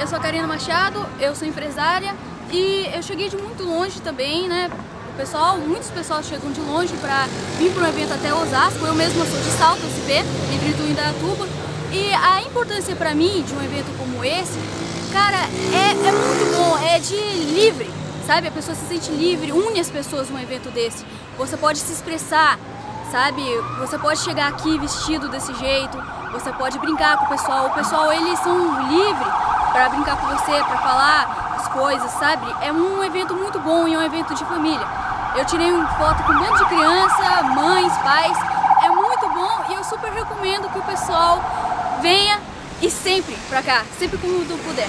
eu sou a Karina Machado, eu sou empresária e eu cheguei de muito longe também, né? Muitos pessoal chegam de longe para vir para um evento até Osasco. Eu mesma sou de Salto, SP, entre Itu e Indaiatuba. E a importância para mim de um evento como esse, cara, é muito bom, é de livre, sabe? A pessoa se sente livre, une as pessoas num evento desse. Você pode se expressar, sabe? Você pode chegar aqui vestido desse jeito, você pode brincar com o pessoal eles são livres para brincar com você, para falar as coisas, sabe? É um evento muito bom e é um evento de família. Eu tirei uma foto com um monte de criança, mães, pais, é muito bom e eu super recomendo que o pessoal venha e sempre pra cá, sempre quando puder.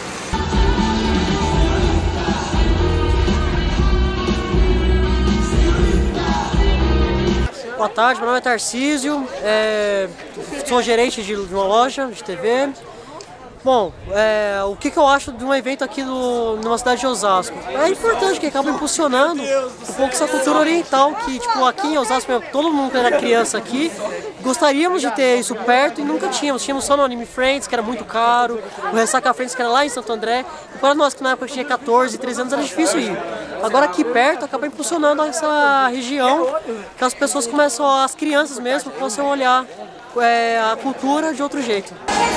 Boa tarde, meu nome é Tarcísio, sou gerente de uma loja de TV. Bom, o que eu acho de um evento aqui numa cidade de Osasco? É importante que acaba impulsionando um pouco essa cultura oriental, que tipo, aqui em Osasco, todo mundo que era criança aqui, gostaríamos de ter isso perto e nunca tínhamos. Tínhamos só no Anime Friends, que era muito caro, o Ressaca Friends, que era lá em Santo André, e para nós que na época tinha 14, 13 anos era difícil ir. Agora aqui perto acaba impulsionando essa região, que as pessoas começam, as crianças mesmo, começam a olhar a cultura de outro jeito.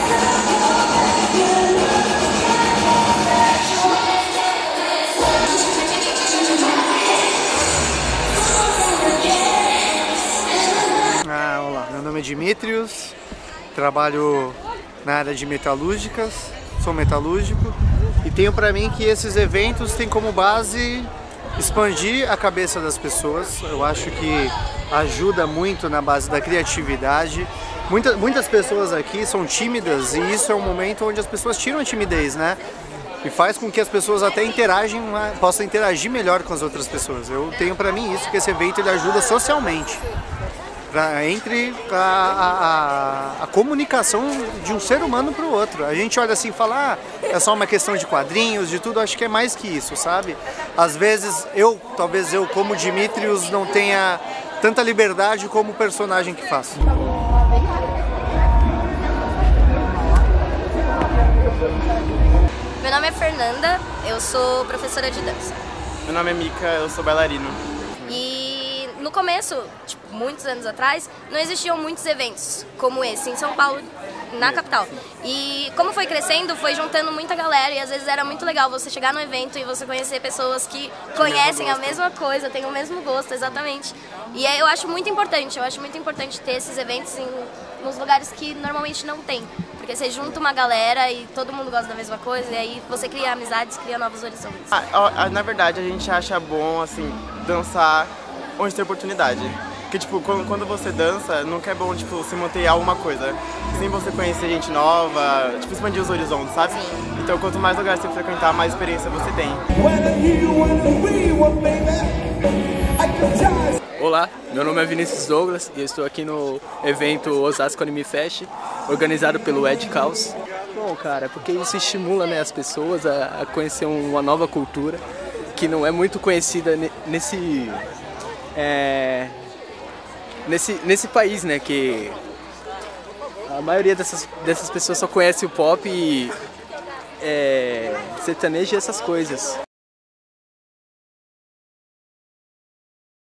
Olá, meu nome é Dimitrios, trabalho na área de metalúrgicas, sou metalúrgico e tenho para mim que esses eventos têm como base expandir a cabeça das pessoas. Eu acho que ajuda muito na base da criatividade. Muitas pessoas aqui são tímidas e isso é um momento onde as pessoas tiram a timidez, né? E faz com que as pessoas até possam interagir melhor com as outras pessoas. Eu tenho para mim isso, que esse evento ele ajuda socialmente. Entre a comunicação de um ser humano para o outro. A gente olha assim e fala, é só uma questão de quadrinhos, de tudo, acho que é mais que isso, sabe? Às vezes, talvez eu como Dimitrios não tenha tanta liberdade como o personagem que faço. Meu nome é Fernanda, eu sou professora de dança. Meu nome é Mika, eu sou bailarino. E no começo, tipo, muitos anos atrás, não existiam muitos eventos como esse em São Paulo, na capital. E como foi crescendo, foi juntando muita galera e às vezes era muito legal você chegar no evento e você conhecer pessoas que conhecem a mesma coisa, têm o mesmo gosto, exatamente. E eu acho muito importante, ter esses eventos nos lugares que normalmente não tem. Porque você junta uma galera e todo mundo gosta da mesma coisa e aí você cria amizades, cria novos horizontes. Na verdade, a gente acha bom, assim, dançar onde tem oportunidade. Porque, tipo, quando você dança, nunca é bom, tipo, se manter alguma coisa. Sem você conhecer gente nova, tipo, expandir os horizontes, sabe? Sim. Então, quanto mais lugares você frequentar, mais experiência você tem. Olá, meu nome é Vinícius Douglas e eu estou aqui no evento Osasco Anime Fest, organizado pelo Ed Caos. Bom, cara, porque isso estimula, né, as pessoas a conhecer uma nova cultura que não é muito conhecida nesse país, né, que a maioria dessas pessoas só conhece o pop e sertanejo e essas coisas.